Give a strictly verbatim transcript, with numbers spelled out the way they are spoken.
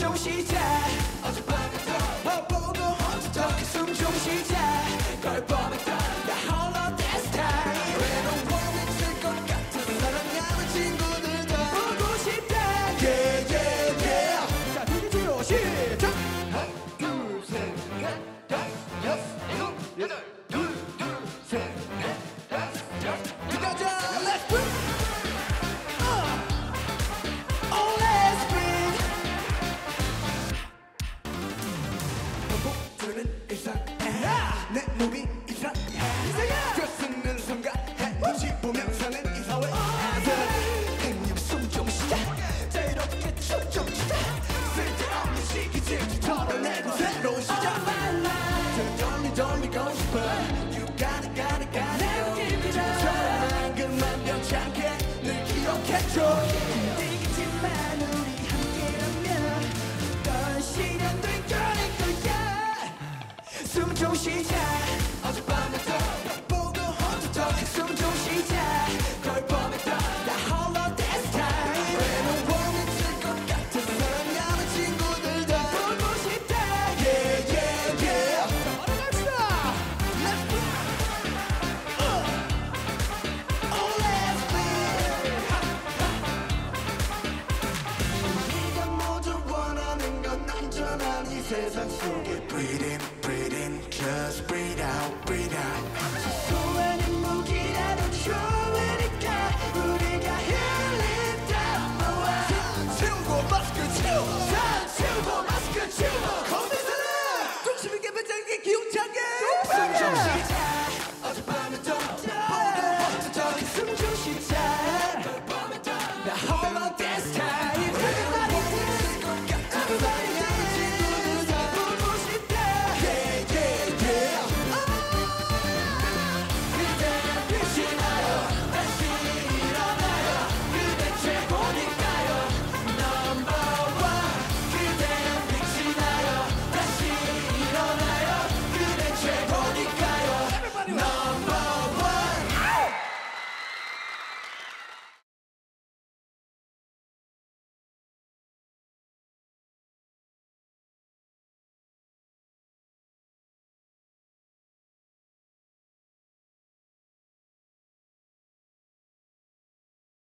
좀 쉬자 어젯밤부터 보고 혼자 숨 좀 쉬자 걸 뻔했다 나 홀로 this time 외로워 미칠 것 같은 사랑하는 친구들도 보고 싶다 yeah yeah yeah 자 뒤집어 시작 하나 둘 셋 넷 다섯 여섯 일곱 여덟 둘 둘 셋 넷 다섯 여섯 가자 let's go 내 몸이 이상해 그 쓰는 순간 눈치 보면 사는 이 사회 행님 숨좀 쉬자 자유롭게 춤 좀 추자 쓸데없는 시기질 털어내고 새로운 시작 돌리 돌리고 싶어 You gotta gotta gotta go 저만 그만 병창게 늘 기억해줘 힘들겠지만 우리 함께라면 어떤 시련도 이겨낼 거야 숨 좀 쉬자 어젯밤부터 보고 혼자 숨 좀 쉬자 걸 뻔했다 나 홀로 this time 외로워 미칠 것 같은 사랑하는 친구들도 보고 싶다 yeah yeah yeah 자 걸어갑시다 let's go oh let's be 우리가 모두 원하는 건 안전한 이 세상 속에 breathe in breathe in just breathe out breathe out